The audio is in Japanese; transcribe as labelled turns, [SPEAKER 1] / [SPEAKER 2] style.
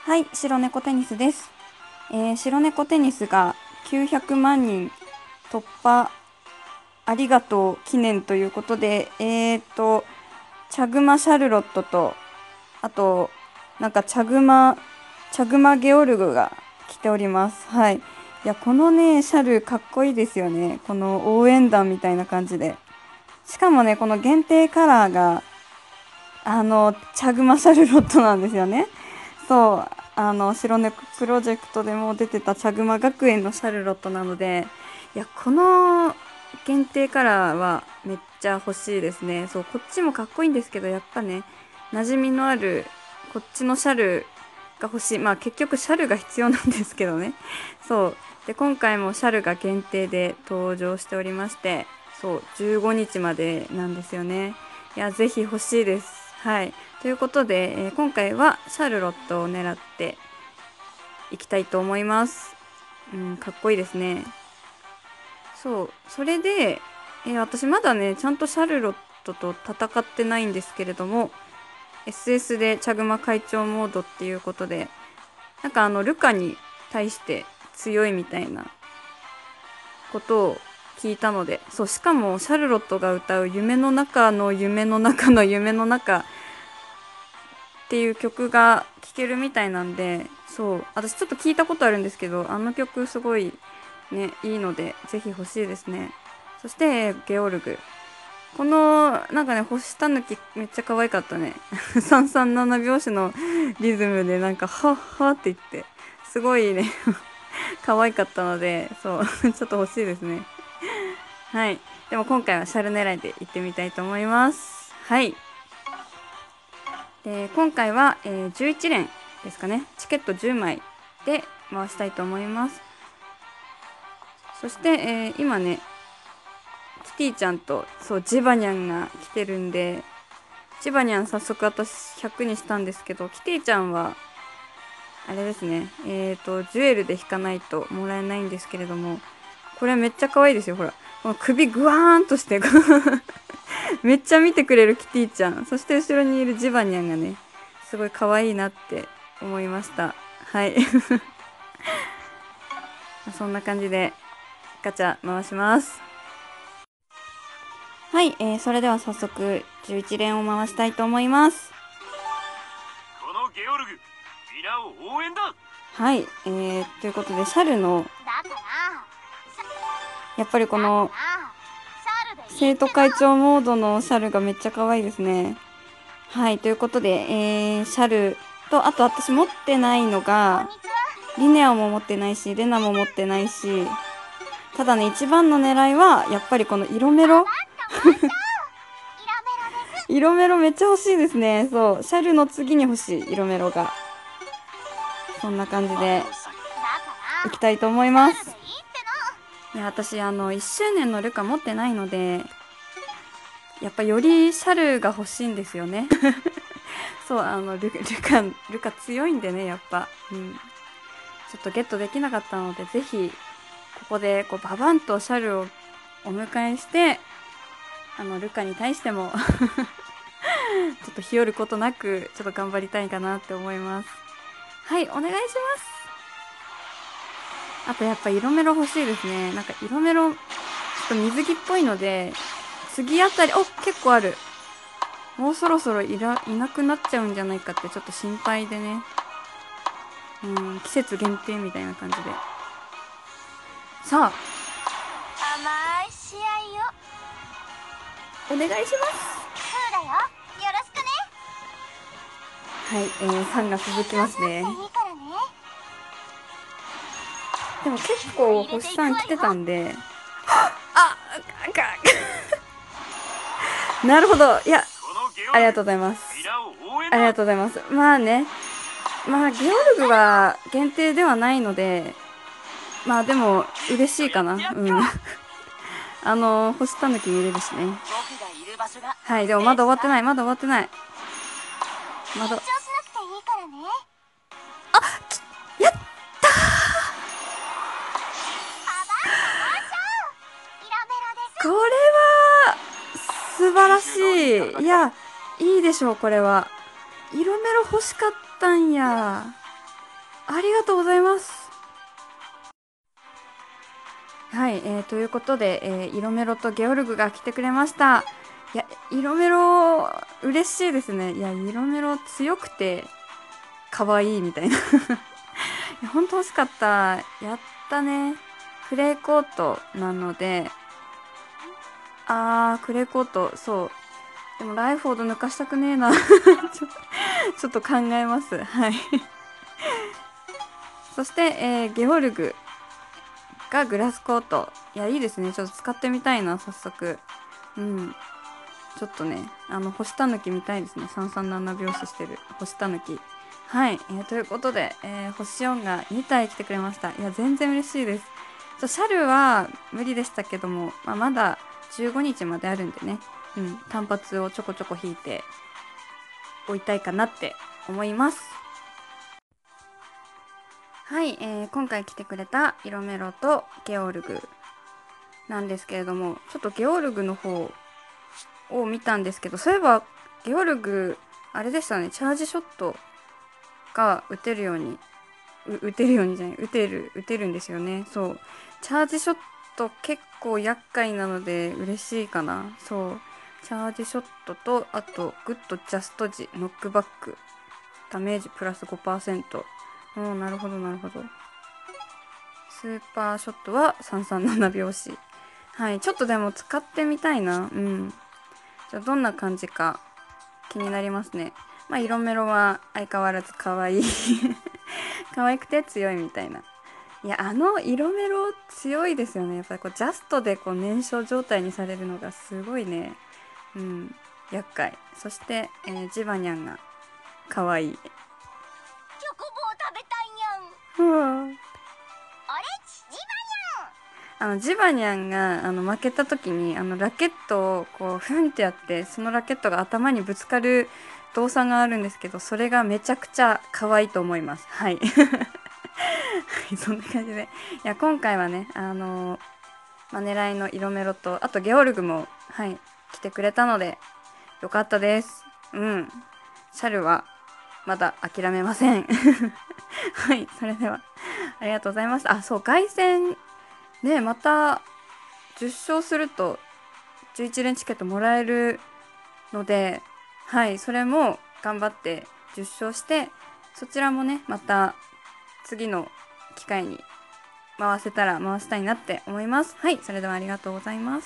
[SPEAKER 1] はい、白猫テニスです。白猫テニスが900万人突破ありがとう記念ということで、チャグマシャルロットと、あと、なんかチャグマゲオルグが来ております。はい。いや、このね、シャルかっこいいですよね。この応援団みたいな感じで。しかもね、この限定カラーが、チャグマシャルロットなんですよね。そう、白猫プロジェクトでも出てたチャグマ学園のシャルロットなので、いや、この限定カラーはめっちゃ欲しいですね。そう、こっちもかっこいいんですけど、やっぱね、馴染みのある、こっちのシャルが欲しい。まあ結局シャルが必要なんですけどね。そう。で、今回もシャルが限定で登場しておりまして、そう、15日までなんですよね。いや、ぜひ欲しいです。はい。ということで、今回はシャルロットを狙っていきたいと思います。うん、かっこいいですね。そう、それで、私まだね、ちゃんとシャルロットと戦ってないんですけれども、SS でチャグマ会長モードっていうことで、なんかルカに対して強いみたいなことを聞いたので、そう、しかもシャルロットが歌う夢の中の夢の中の夢の中っていう曲が聴けるみたいなんで、そう、私ちょっと聞いたことあるんですけど、あの曲すごいね、いいので、ぜひ欲しいですね。そして、ゲオルグ。この、なんかね、星たぬきめっちゃ可愛かったね。337拍子のリズムでなんか、はっはって言って、すごいね、可愛かったので、そう、ちょっと欲しいですね。はい。でも今回はシャル狙いで行ってみたいと思います。はい。で、今回は、11連ですかね。チケット10枚で回したいと思います。そして、今ね、キティちゃんと、そう、ジバニャンが来てるんで、ジバニャン早速私100にしたんですけど、キティちゃんは、あれですね、ジュエルで引かないともらえないんですけれども、これめっちゃ可愛いですよ、ほら。この首グワーンとしてめっちゃ見てくれるキティちゃん。そして後ろにいるジバニャンがね、すごい可愛いなって思いました。はい。そんな感じでガチャ回します。はい、それでは早速11連を回したいと思います。
[SPEAKER 2] このゲオルグ、皆を応援だ。
[SPEAKER 1] はい、ということで、シャルの、やっぱりこの、生徒会長モードのシャルがめっちゃ可愛いですね。はい、ということで、シャルと、あと私持ってないのが、リネアも持ってないし、レナも持ってないし、ただね、一番の狙いは、やっぱりこの色メロ色メロめっちゃ欲しいですね。そう、シャルの次に欲しい、色メロが。そんな感じで、いきたいと思います。いや、私、1周年のルカ持ってないので、やっぱよりシャルが欲しいんですよね。そう、ルカ強いんでね、やっぱ。うん。ちょっとゲットできなかったので、ぜひ、ここで、こう、ババンとシャルをお迎えして、ルカに対してもちょっと日和ることなく、ちょっと頑張りたいかなって思います。はい、お願いします。あとやっぱ色メロ欲しいですね。なんか色メロ、ちょっと水着っぽいので、次あたり、お、結構ある。もうそろそろいなくなっちゃうんじゃないかってちょっと心配でね。うん、季節限定みたいな感じで。さあ、
[SPEAKER 3] 甘い試合よ。
[SPEAKER 1] お願いします。
[SPEAKER 3] そうだよ。よろしくね。
[SPEAKER 1] はい、ファンが続きますね。
[SPEAKER 3] いいからね。
[SPEAKER 1] でも結構星さん来てたんで、なるほど。いや、ありがとうございます。ありがとうございます。まあね。まあ、ゲオルグは限定ではないので、まあでも、嬉しいかな。うん。星たぬき見れるしね。はい、でもまだ終わってない。まだ終わってない。まだ。
[SPEAKER 3] 緊張しなくていいからね。
[SPEAKER 1] やったこれは、素晴らしい。いや、いいでしょう、これは。色メロ欲しかったんや。 ありがとうございます。はい、ということで、色メロとゲオルグが来てくれました。いや、色メロ嬉しいですね。いや、色メロ強くて可愛いみたいな。いや、ほんと欲しかった。やったね。クレイコートなので、クレイコート、そう。でもライフォード抜かしたくねえな。ちょっと考えます。はい。そして、ゲオルグがグラスコート。いや、いいですね。ちょっと使ってみたいな、早速。うん。ちょっとね、星たぬき見たいですね。337拍子してる星たぬき。はい、ということで、星4が2体来てくれました。いや、全然嬉しいです。シャルは無理でしたけども、まだ15日まであるんでね、うん、単発をちょこちょこ引いておいたいかなって思います。はい、今回来てくれた色メロとゲオルグなんですけれども、ちょっとゲオルグの方を見たんですけど、そういえばゲオルグあれでしたね、チャージショットが打てるように、打てるようにじゃない、打てるんですよね。そう。チャージショット結構厄介なので嬉しいかな。そう。チャージショットと、あと、グッドジャスト時、ノックバック、ダメージプラス 5%。なるほど、なるほど。スーパーショットは337拍子。はい。ちょっとでも使ってみたいな。うん。じゃあ、どんな感じか気になりますね。色メロは相変わらず可愛い。可愛くて強いみたいな。いや、色メロ強いですよね。やっぱりこう、ジャストでこう、燃焼状態にされるのがすごいね。うん、厄介。そして、ジバニャンが可愛い。
[SPEAKER 3] チョコボー食べたいにゃん。
[SPEAKER 1] うん。
[SPEAKER 3] オレジ
[SPEAKER 1] ジバニャンが、負けた時に、ラケットをこう、ふんってやって、そのラケットが頭にぶつかる動作があるんですけど、それがめちゃくちゃ可愛いと思います。はい。はい、そんな感じで。いや、今回はね、狙いの色メロと、あとゲオルグも、はい、来てくれたので、よかったです。うん。シャルは、まだ諦めません。はい、それでは、ありがとうございました。あ、そう、凱旋、ね、また、10勝すると、11連チケットもらえるので、はい、それも頑張って10勝して、そちらもね、また、次の機会に回せたら回したいなって思います。はい、それではありがとうございます。